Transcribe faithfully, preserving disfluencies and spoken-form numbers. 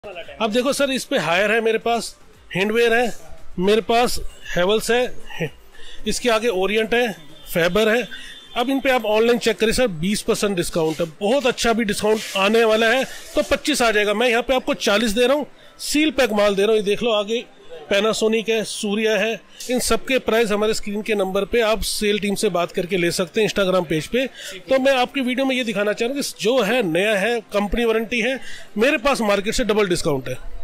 अब देखो सर, इस पे हायर है, मेरे पास हैंडवेयर है, मेरे पास हेवल्स है, इसके आगे ओरिएंट है, फैबर है। अब इन पे आप ऑनलाइन चेक करें सर, बीस परसेंट डिस्काउंट है, बहुत अच्छा भी डिस्काउंट आने वाला है, तो पच्चीस आ जाएगा। मैं यहाँ पे आपको चालीस दे रहा हूँ, सील पैक माल दे रहा हूँ। ये देख लो, आगे पैनासोनिक है, सूर्या है, इन सब के प्राइस हमारे स्क्रीन के नंबर पे आप सेल टीम से बात करके ले सकते हैं, इंस्टाग्राम पेज पे। तो मैं आपकी वीडियो में ये दिखाना चाह रहा हूँ कि जो है नया है, कंपनी वारंटी है, मेरे पास मार्केट से डबल डिस्काउंट है।